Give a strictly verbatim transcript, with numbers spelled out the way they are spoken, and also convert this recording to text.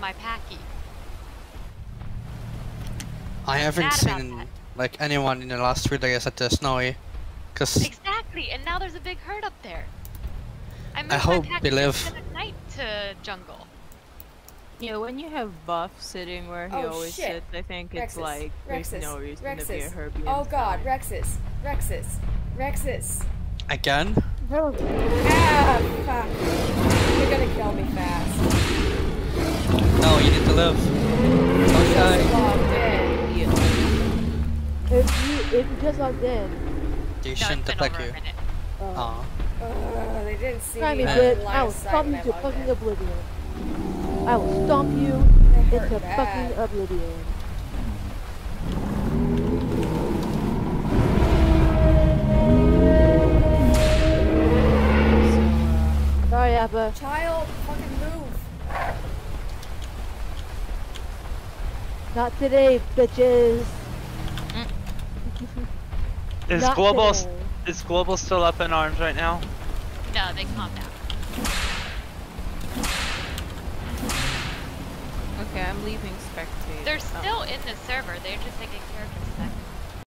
my packy. I haven't Mad about seen that. like anyone in the last three days at the snowy, cause Exactly, and now there's a big herd up there. I moved I hope my they packy live. to the night to jungle. Yeah, when you have Buff sitting where he Oh, always shit. sits, I think Rexus. it's like there's Rexus. no reason Rexus. to be a Herbie. Oh god, Rexus. Rexus. Rexus. Again? Ah, fuck. You're gonna kill me fast. No, you need to live. Don't die. Logged in. If you if you just logged in. You No, shouldn't it's been attack over you. a minute. Uh, Aw. Ugh, they didn't see Try me me, on bitch. line I of will sight stomp when you I to logged fucking in. oblivion. I will stomp you They hurt into bad. fucking oblivion. Sorry, Appa. Child, fucking move. Not today, bitches. Is Not global today. is global still up in arms right now? No, they calmed down. Okay, I'm leaving spectate. They're Oh. still in the server. They're just taking character select.